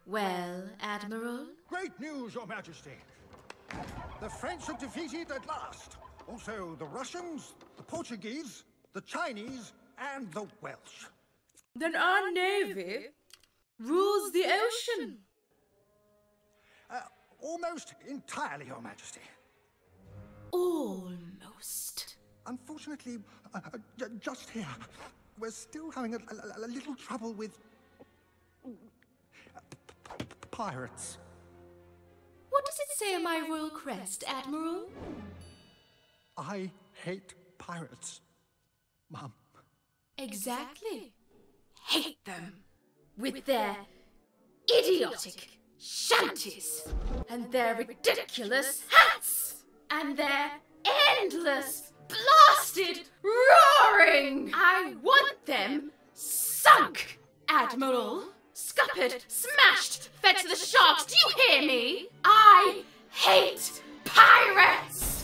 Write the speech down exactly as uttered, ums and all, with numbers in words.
Well, Admiral? Great news, Your Majesty. The French are defeated at last. Also, the Russians, the Portuguese, the Chinese, and the Welsh. Then our navy rules the ocean. Uh, almost entirely, Your Majesty. Almost. Unfortunately, uh, uh, j just here, we're still having a, a, a little trouble with uh, pirates. What does it say on my royal crest, Admiral? I hate pirates, Mum. Exactly. Hate them. With their idiotic shanties, and their ridiculous hats, and their endless blasted roaring. I want them sunk, Admiral. Scuppered, smashed, fed to the sharks. Do you hear me? I hate pirates!